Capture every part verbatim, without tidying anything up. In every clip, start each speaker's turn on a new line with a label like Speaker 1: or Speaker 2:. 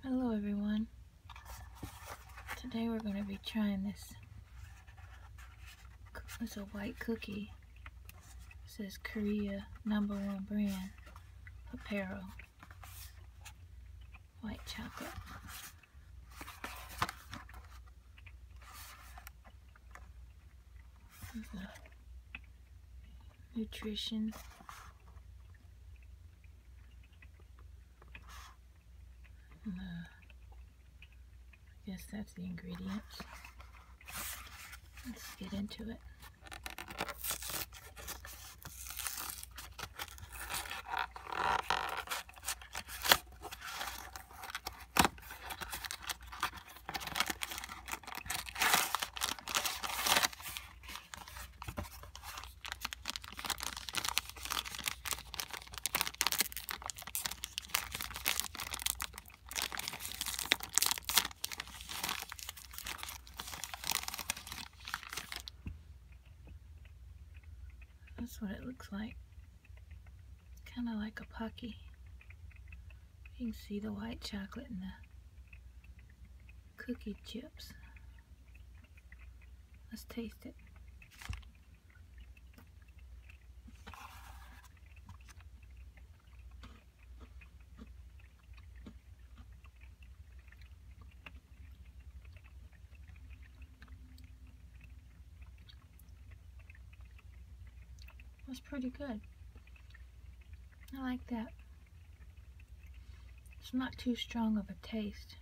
Speaker 1: Hello everyone. Today we're going to be trying this. It's a white cookie. It says Korea number one brand, Pepero. White chocolate. There's the nutrition. And the, I guess that's the ingredients. Let's get into it. That's what it looks like. Kind of like a Pocky. You can see the white chocolate and the cookie chips. Let's taste it. That's pretty good. I like that. It's not too strong of a taste,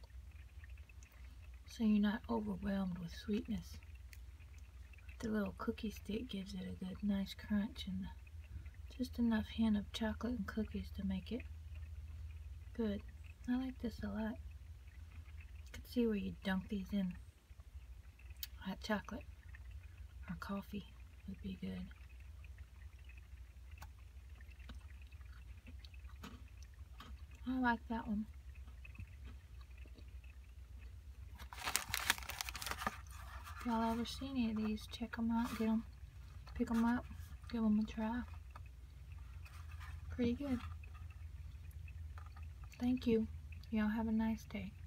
Speaker 1: so you're not overwhelmed with sweetness. The little cookie stick gives it a good, nice crunch and just enough hint of chocolate and cookies to make it good. I like this a lot. You can see where you dunk these in hot chocolate or coffee would be good. I like that one. If y'all ever see any of these, check them out, get them, pick them up, give them a try. Pretty good. Thank you. Y'all have a nice day.